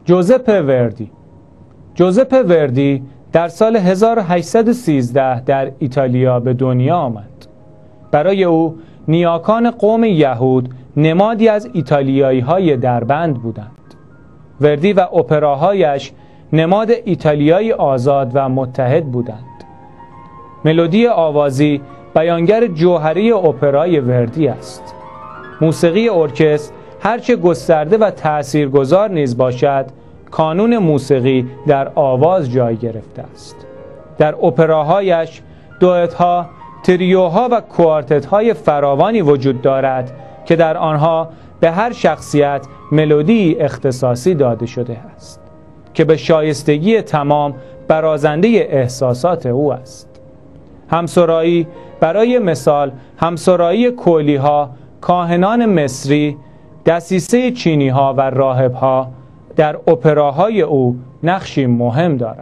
جوزپه وردی. جوزپه وردی در سال 1813 در ایتالیا به دنیا آمد. برای او نیاکان قوم یهود نمادی از ایتالیایی‌های دربند بودند. وردی و اپراهایش نماد ایتالیای آزاد و متحد بودند. ملودی آوازی بیانگر جوهری اپرای وردی است. موسیقی ارکستر هرچه گسترده و تأثیرگذار نیز باشد، کانون موسیقی در آواز جای گرفته است. در اپراهایش دوئت‌ها، تریوها و کوارتت‌های فراوانی وجود دارد که در آنها به هر شخصیت ملودی اختصاصی داده شده است که به شایستگی تمام برازنده احساسات او است. همسرایی، برای مثال همسرایی کولی‌ها، کاهنان مصری، دسیسه چینی‌ها و راهب‌ها در اپراهای او نقشی مهم دارند.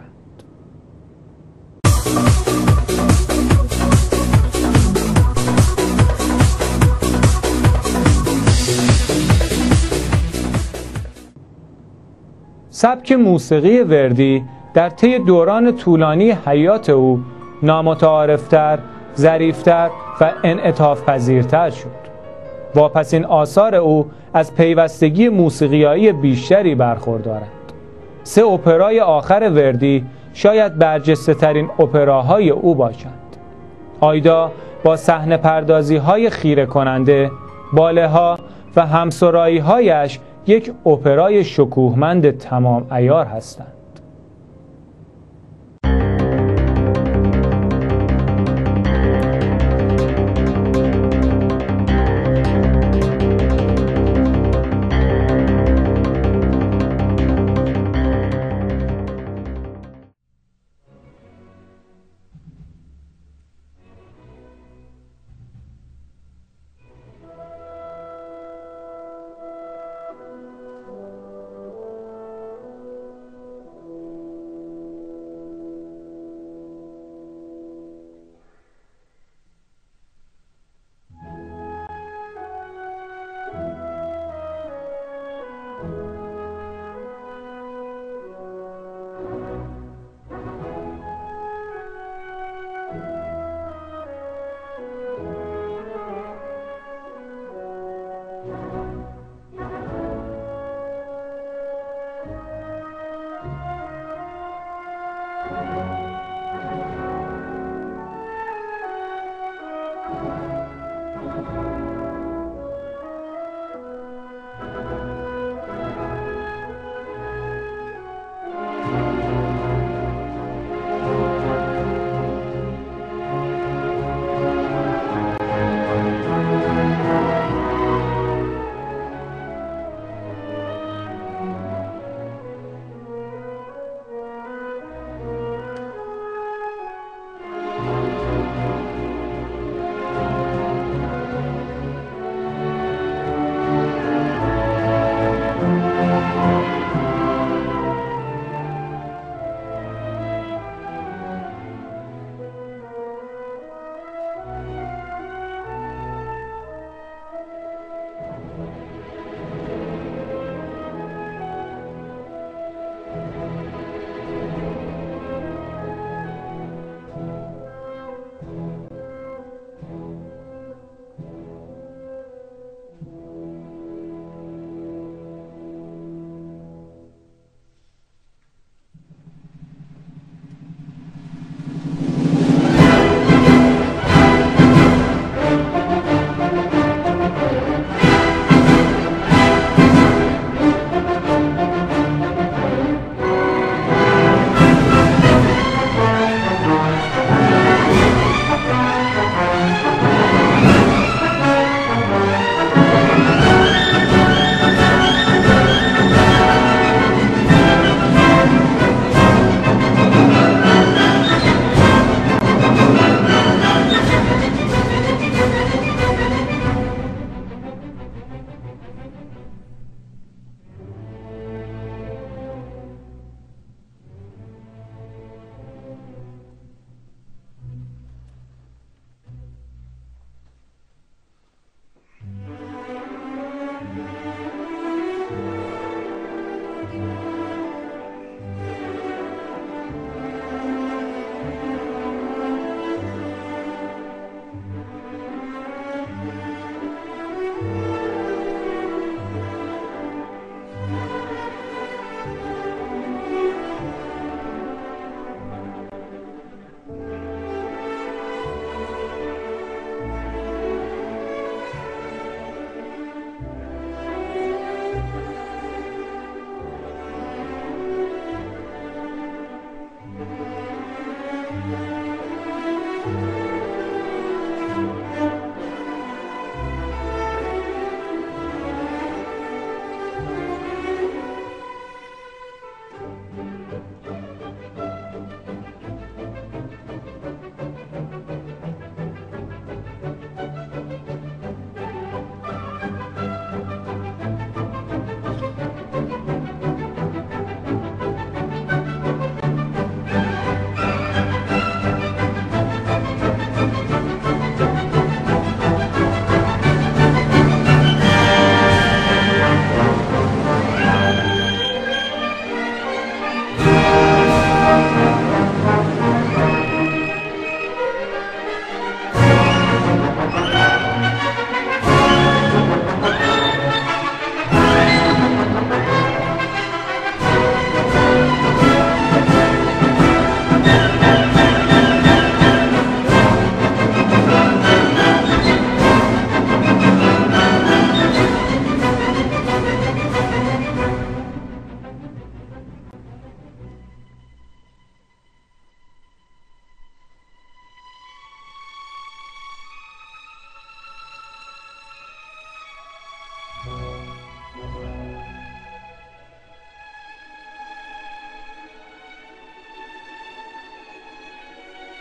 سبک موسیقی وردی در طی دوران طولانی حیات او نامتعارفتر، ظریفتر و انعطاف پذیرتر شد. واپسین آثار او از پیوستگی موسیقیایی بیشتری برخوردارند. 3 اپرای آخر وردی شاید برجسته ترین اپراهای او باشند. آیدا با صحنه پردازی های خیره کننده، باله ها و همسرایی هایش یک اپرای شکوهمند تمام عیار هستند.